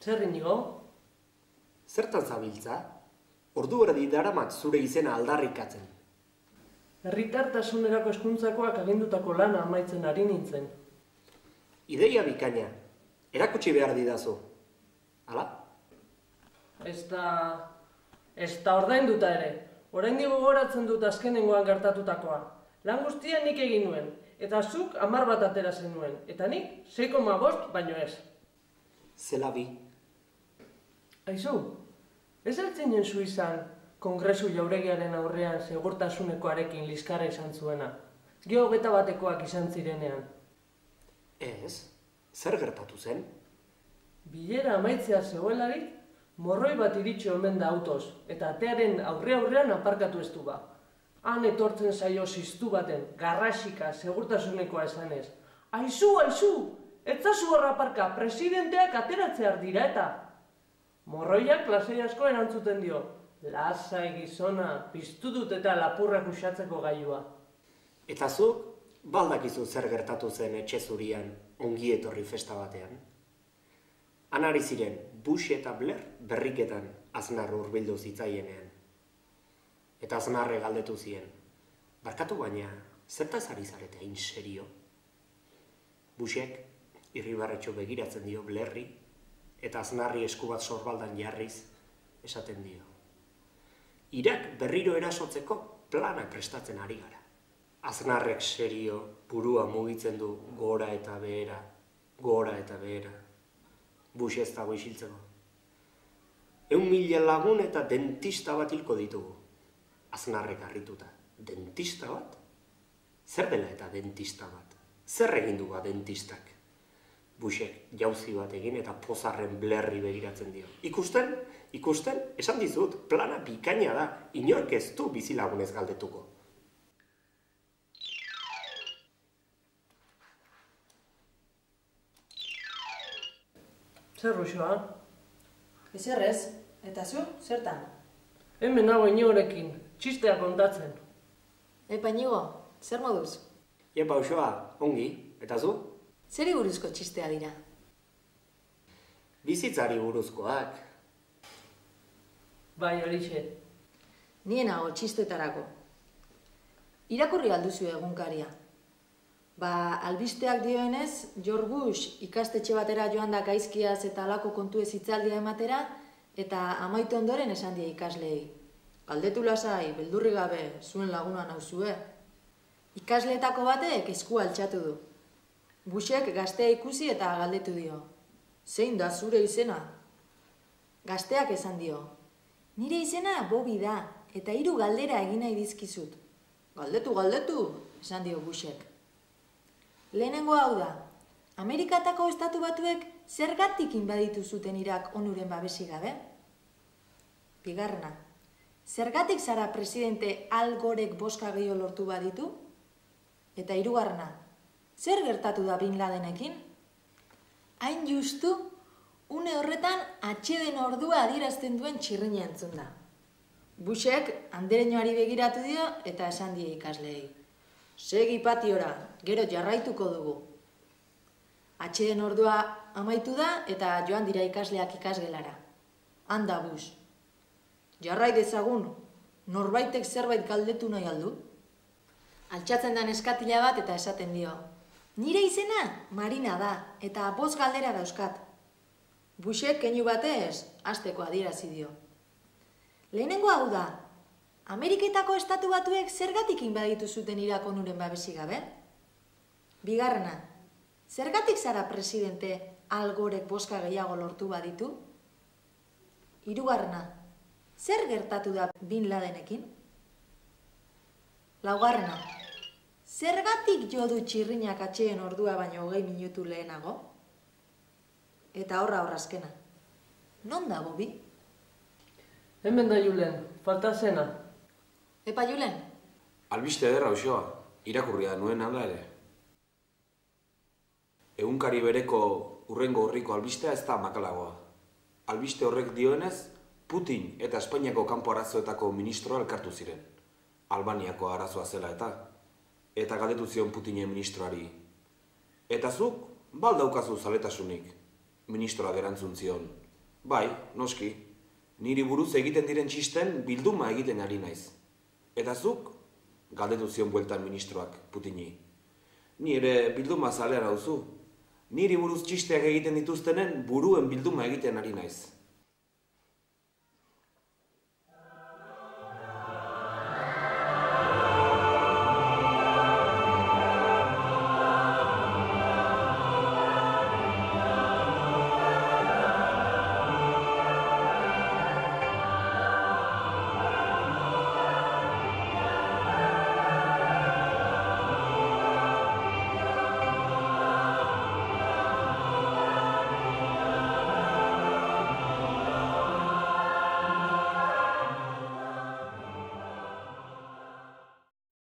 Zer Inigo? Zertan zabiltza? Ordu erdi daramat zure izena aldarrikatzen. Herritartasunerako hezkuntzakoak agindutako lana amaitzen ari nintzen. Ideia bikaina, erakutsi behar didazu. Hala? Ez da ordainduta ere. Oraindik gogoratzen dut azkenengoan gertatutakoa. Lan guztia nik egin nuen, eta zuk 10 bat atera zenuen, eta nik 6,5 baino ez. Zela bi. Aizu, ez altzinen zu izan Kongresu Jauregiaren aurrean segurtasunekoarekin liskarra izan zuena. Gero 21-koak izan zirenean. Ez, zer gertatu zen? Bilera amaitzea zegoelarik, morroi bat iritsi omen da autoz, eta atearen aurrean aparkatu ez du ba. Han etortzen zaio ziztu baten, garrasika, segurtasunekoa esanez. Aizu! Etzazu horra aparka, presidenteak ateratzear dira eta. Morroiak lasai asko erantzuten dio. Lasai gizona, piztu dut eta lapurrak uxatzeko gailua. Eta zuk, baldakizu zer gertatu zen etxe zurian ongi etorri festa batean. Han ari ziren Bush eta Blair berriketan Aznar hurbildu zitzaienean. Eta Aznarre galdetu zien, barkatu baina, zertaz ari zarete hain serio? Bushek irribarretxo begiratzen dio Blairri, eta Aznarri esku bat sorbaldan jarriz esaten dio. Irak berriro erasotzeko plana prestatzen ari gara. Aznarrek serio burua mugitzen du gora eta behera. Bush ez dago isiltzeko. 100.000 lagun eta dentista bat hilko ditugu. Aznarrek harrituta. Dentista bat? Zer dela eta dentista bat? Zer egin du dentistak? Bushek jauzi bat egin eta pozarren Blairri begiratzen dio. Ikusten, esan dizut, plana bikaina da, inork ez du bizilagunez galdetuko. Zer Ruxoa? Ezerrez, eta zu, zertan? Hemen nago Inigorekin, txistea kontatzen. Epa Inigo, zer moduz? Iepa Uxoa, ongi, eta zu? Zeri buruzko txistea dira? Bizitzari buruzkoak. Bai, horixe. Nienago txistetarako. Irakurri alduzu egunkaria. Albisteak dioenez, George Bush ikastetxe batera joan da gaizkiaz eta alako kontuez hitzaldia ematera, eta amaitu ondoren esan die ikasleei. Galdetu lasai, beldurri gabe, zuen laguna nauzue. Ikasleetako batek esku altxatu du. Bushek gaztea ikusi eta galdetu dio. Zein da zure izena? Gazteak esan dio. Nire izena Bobby da, eta 3 galdera egin nahi dizkizut. Galdetu, esan dio Bushek. Lehenengo hau da, Amerikatako estatu batuek zergatik inbaditu zuten Irak onuren babesi gabe? Bigarrena, zergatik zara presidente Al Gorek boska gehiago lortu baditu? Eta 3. Zer gertatu da Bin Ladenekin? Hain justu, une horretan atxeden ordua adierazten duen txirrina entzun da. Bushek andereñoari begiratu dio eta esan die ikasleei. Segi patiora, gero jarraituko dugu. Atxeden ordua amaitu da eta joan dira ikasleak ikasgelara. Handa Bush. Jarrai dezagun, norbaitek zerbait galdetu nahi aldu? Altxatzen da neskatila bat eta esaten dio. Nire izena Marina da eta 5 galdera dauzkat. Bushek keinu batez hasteko adierazi dio. Lehenengo hau da, Ameriketako estatu batuek zergatik inbaditu zuten Irak onuren babesi gabe? Bigarrena, zergatik zara presidente Al Gorek boska gehiago lortu baditu? 3. Zer gertatu da Bin Ladenekin? 4. Zergatik jo du txirrinak atxeen ordua baino 20 minutu lehenago? Eta horrazkena. Non da, Bobby? Hemen da Julen, falta zena. Epa Julen? Albiste ederra Uxoa, irakurria nuen hala ere. Egunkari bereko hurrengo horriko albistea ez da makalagoa. Albiste horrek dioenez, Putin eta Espainiako kanpo arazoetako ministroa elkartu ziren. Albaniako arazoa zela eta galdetu zion Putinen ministroari. Eta zuk, baldaukazu zaletasunik, ministroak erantzun zion. Bai, noski. Niri buruz egiten diren txisten bilduma egiten ari naiz. Eta zuk? Galdetu zion bueltan ministroak Putini. Ni ere bilduma zalea nauzu. Niri buruz txisteak egiten dituztenen buruen bilduma egiten ari naiz.